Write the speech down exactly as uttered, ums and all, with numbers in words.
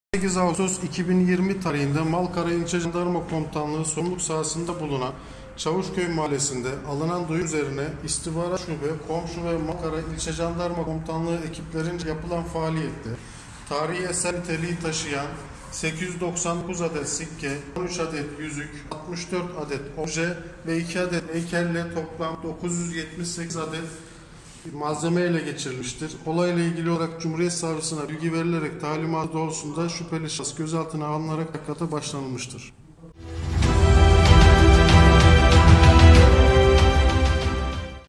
sekiz Ağustos iki bin yirmi tarihinde Malkara İlçe Jandarma Komutanlığı sorumluluk sahasında bulunan Çavuşköy Mahallesi'nde alınan duyum üzerine istihbarat şube, komşu ve Malkara İlçe Jandarma Komutanlığı ekiplerince yapılan faaliyette tarihi eser niteliği taşıyan sekiz yüz doksan dokuz adet sikke, on üç adet yüzük, altmış dört adet obje ve iki adet heykelle toplam dokuz yüz yetmiş sekiz adet malzeme ele geçirilmiştir. Olayla ilgili olarak Cumhuriyet Savcısına bilgi verilerek talimat doğrultusunda şüpheli şahıs gözaltına alınarak hakikate başlanılmıştır.